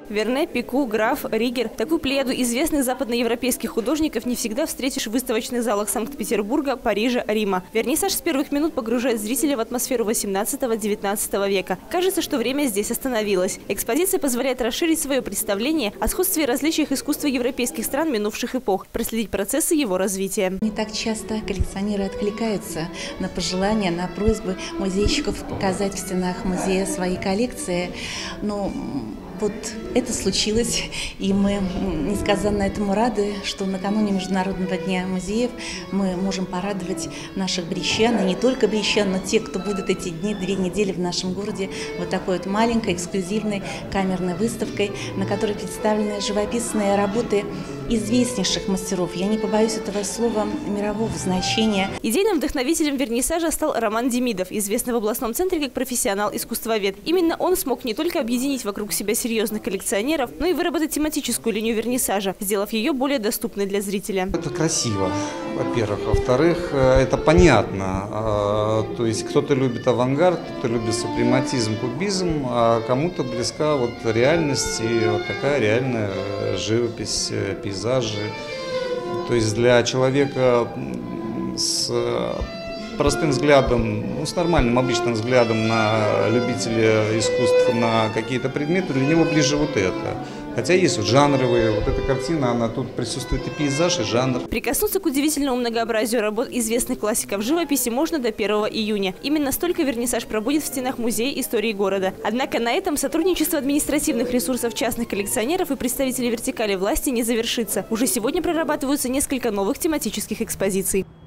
Верне, Пику, Граф, Ригер. Такую плеяду известных западноевропейских художников не всегда встретишь в выставочных залах Санкт-Петербурга, Парижа, Рима. Вернисаж с первых минут погружает зрителя в атмосферу 18-19 века. Кажется, что время здесь остановилось. Экспозиция позволяет расширить свое представление о сходстве и различиях искусства европейских стран минувших эпох, проследить процессы его развития. Не так часто коллекционеры откликаются на пожелания, на просьбы музейщиков показать в стенах музея свои коллекции. Но вот это случилось, и мы несказанно этому рады, что накануне Международного дня музеев мы можем порадовать наших брестчан, и не только брестчан, но тех, кто будет эти дни, 2 недели в нашем городе, вот такой вот маленькой, эксклюзивной камерной выставкой, на которой представлены живописные работы известнейших мастеров. Я не побоюсь этого слова мирового значения. Идейным вдохновителем вернисажа стал Роман Демидов, известный в областном центре как профессионал-искусствовед. Именно он смог не только объединить вокруг себя серьезных коллекционеров, но и выработать тематическую линию вернисажа, сделав ее более доступной для зрителя. Это красиво, во-первых. Во-вторых, это понятно. То есть кто-то любит авангард, кто-то любит супрематизм, кубизм, а кому-то близка вот реальность и вот такая реальная живопись, пейзажи. То есть для человека с простым взглядом, ну, с нормальным обычным взглядом на любителя искусств, на какие-то предметы, для него ближе вот это. Хотя есть вот жанровые, вот эта картина, она тут присутствует и пейзаж, и жанр. Прикоснуться к удивительному многообразию работ известных классиков живописи можно до 1 июня. Именно столько вернисаж пробудет в стенах Музея истории города. Однако на этом сотрудничество административных ресурсов частных коллекционеров и представителей вертикали власти не завершится. Уже сегодня прорабатываются несколько новых тематических экспозиций.